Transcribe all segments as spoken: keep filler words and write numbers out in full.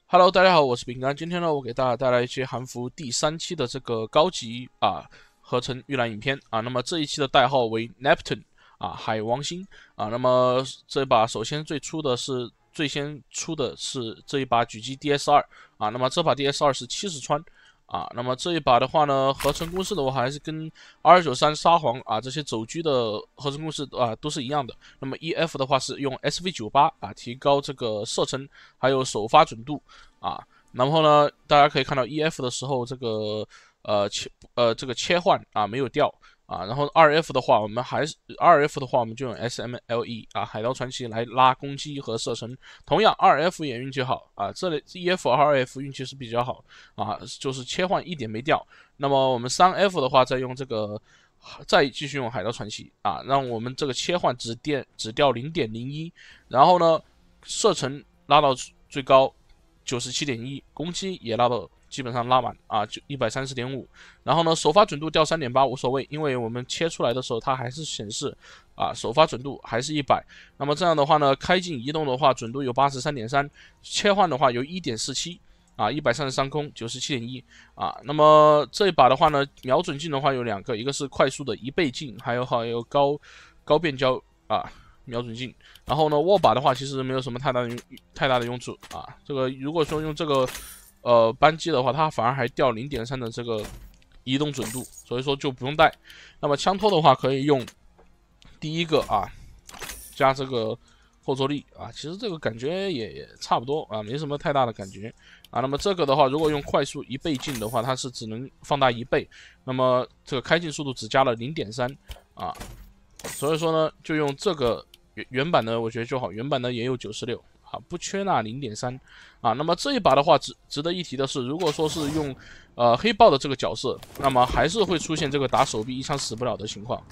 Hello，大家好，我是饼干。今天呢，我给大家带来一期韩服第三期的这个高级啊合成预览影片啊。那么这一期的代号为 Neptune 啊，海王星啊。那么这一把首先最初的是最先出的是这一把狙击 D S 二啊。那么这把 D S 二是七十川啊。那么这一把的话呢，合成公式的话还是跟 R 九三沙皇啊这些走狙的合成公式啊都是一样的。那么 E F 的话是用 S V 九八啊，提高这个射程还有首发准度啊。然后呢，大家可以看到 E F 的时候这个呃切呃这个切换啊没有掉啊。然后 R F 的话，我们还是 R F 的话，我们就用 S M L E 啊海盗传奇来拉攻击和射程。同样 R F 也运气好啊，这里 E F 和 R F 运气是比较好啊，就是切换一点没掉。那么我们三 F 的话，再用这个。再继续用海盗传奇啊，让我们这个切换只电只掉 零点零一，然后呢，射程拉到最高 九十七点一， 攻击也拉到基本上拉满啊，就 一百三十点五， 然后呢，首发准度掉 三点八 无所谓，因为我们切出来的时候它还是显示啊，首发准度还是一百。那么这样的话呢，开镜移动的话准度有 八十三点三， 切换的话有 一点四七。啊，一百三十三空，九十七点一啊。那么这一把的话呢，瞄准镜的话有两个，一个是快速的一倍镜，还有还有高高变焦啊瞄准镜。然后呢，握把的话其实没有什么太大的用太大的用处啊。这个如果说用这个呃扳机的话，它反而还掉 零点三 的这个移动准度，所以说就不用带。那么枪托的话，可以用第一个啊加这个后坐力啊，其实这个感觉也也差不多啊，没什么太大的感觉啊。那么这个的话，如果用快速一倍镜的话，它是只能放大一倍，那么这个开镜速度只加了 零点三 啊，所以说呢，就用这个原原版的，我觉得就好，原版的也有九十六啊，不缺那 零点三 啊。那么这一把的话，值值得一提的是，如果说是用呃黑豹的这个角色，那么还是会出现这个打手臂一枪死不了的情况。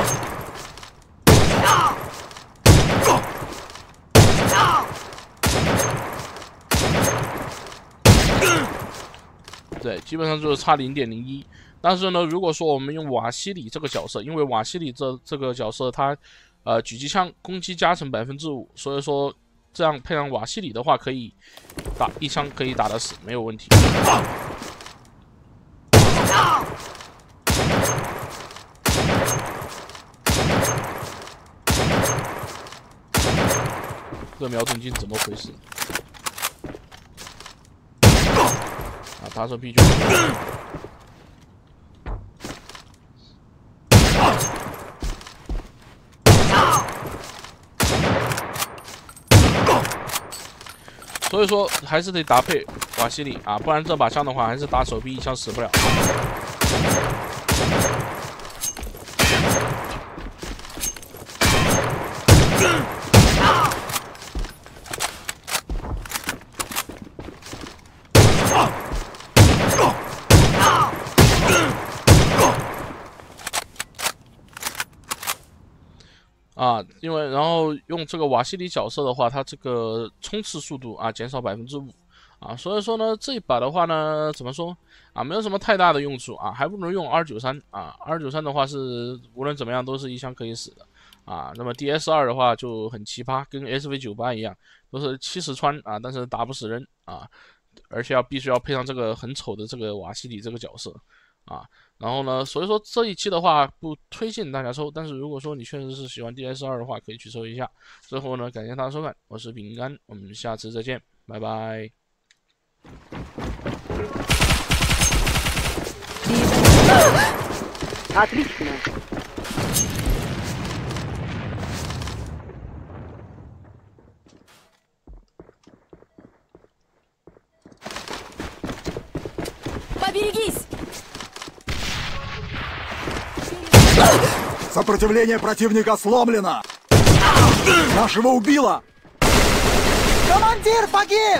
对，基本上就是差 零点零一。但是呢，如果说我们用瓦西里这个角色，因为瓦西里这这个角色它，呃，狙击枪攻击加成 百分之五， 所以说这样配上瓦西里的话，可以打一枪可以打得死，没有问题。这瞄准镜怎么回事？啊，打手臂就。所以说还是得搭配瓦西里啊，不然这把枪的话还是打手臂一枪死不了。啊，因为然后用这个瓦西里角色的话，它这个冲刺速度啊减少 百分之五 啊，所以说呢这一把的话呢，怎么说啊，没有什么太大的用处啊，还不如用 R 九三 啊 ，R 九三 的话是无论怎么样都是一枪可以死的啊。那么 D S 二 的话就很奇葩，跟 S V 九八 一样，都是七十穿啊，但是打不死人啊，而且要必须要配上这个很丑的这个瓦西里这个角色啊。然后呢，所以说这一期的话不推荐大家抽，但是如果说你确实是喜欢 D S 二 的话，可以去抽一下。最后呢，感谢大家收看，我是饼干，我们下次再见，拜拜。 Отлично. Поберегись! Сопротивление противника сломлено! Нашего убило! Командир погиб!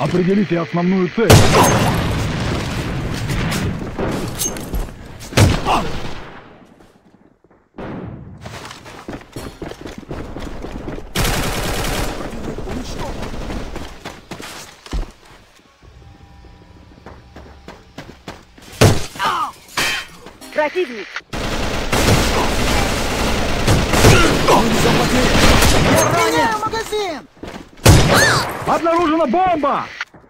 Определите основную цель. Противник! Меняю магазин! Обнаружена бомба!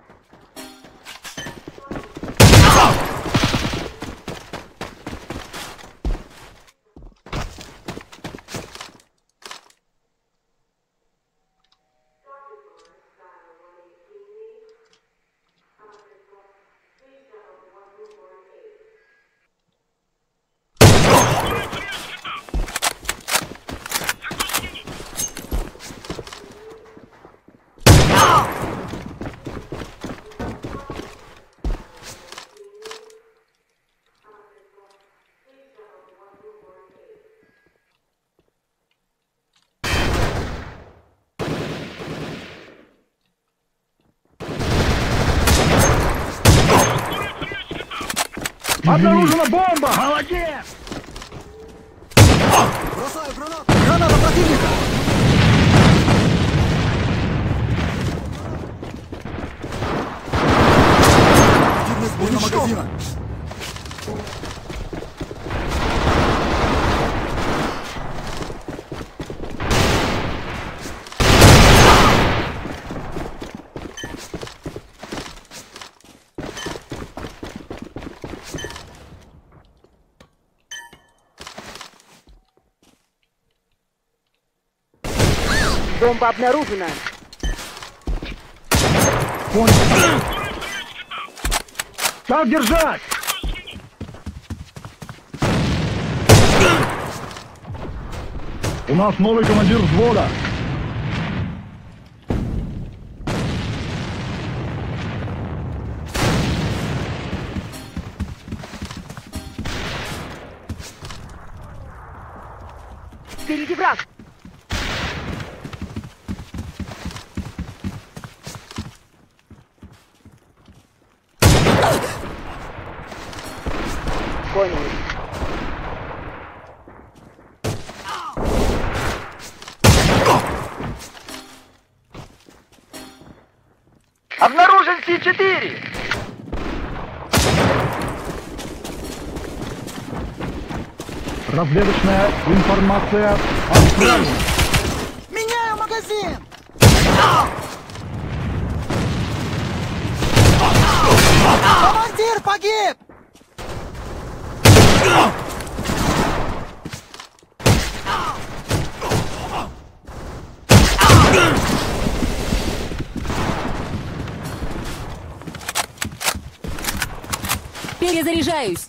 Обнаружена бомба! Молодец! Бросаю гранату! Граната противника! Активность боя магазина! Бомба обнаружена! Понял! Так держать! У нас новый командир взвода! Впереди враг! Понял. Обнаружен Си четыре! Разведочная информация отправлена. Меняю магазин! Командир погиб! Перезаряжаюсь!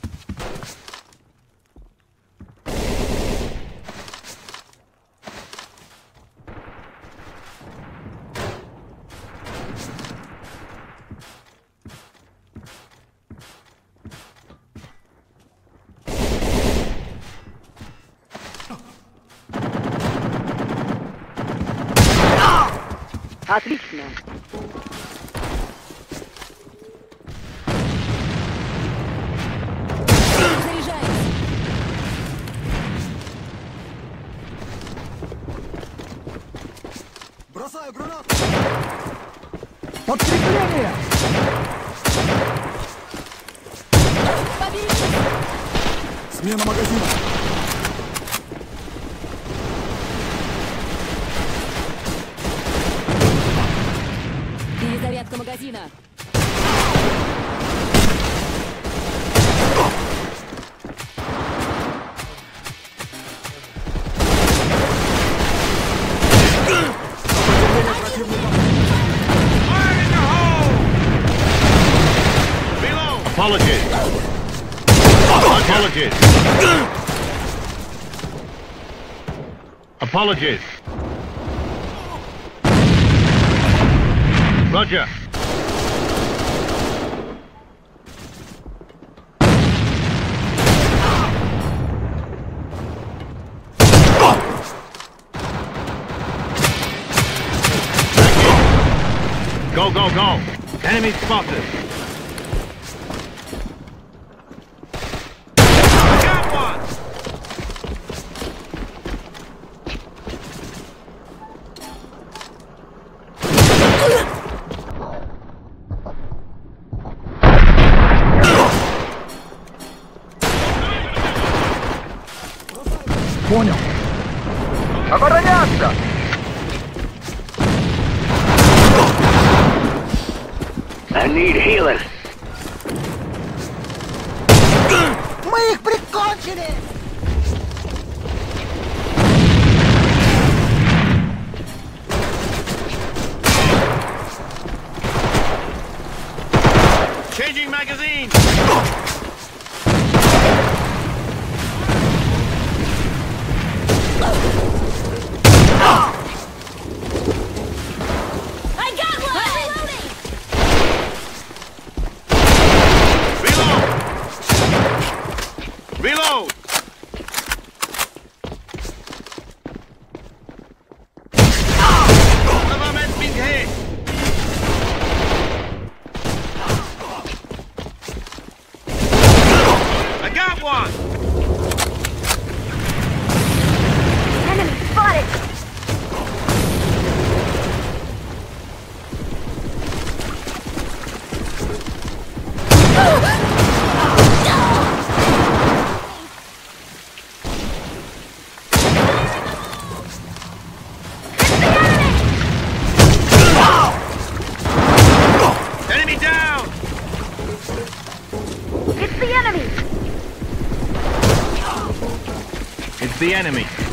Отлично. Заряжаюсь. Бросаю гранату! Подкрепление! Поберегись! Смена магазина! Перезарядка магазина! Apologies. Apologies. Apologies. Roger. Go, go, go. Enemy spotted. I got one. Понял. Обороняться! I need healers. Мы их прикончили! Changing magazine. I got one! I'm reloading! Reload. Reload. One of our men's been hit. I got one. Enemy spotted! Enemy down. It's the enemy! It's the enemy.